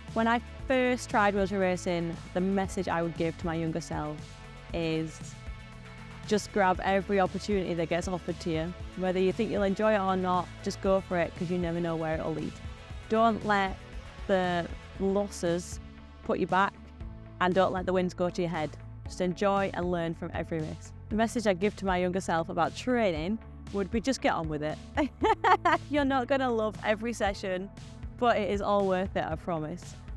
When I first tried wheelchair racing, the message I would give to my younger self is just grab every opportunity that gets offered to you. Whether you think you'll enjoy it or not, just go for it, because you never know where it'll lead. Don't let the losses put you back, and don't let the wins go to your head. Just enjoy and learn from every race. The message I give to my younger self about training would be just get on with it. You're not going to love every session, but it is all worth it, I promise.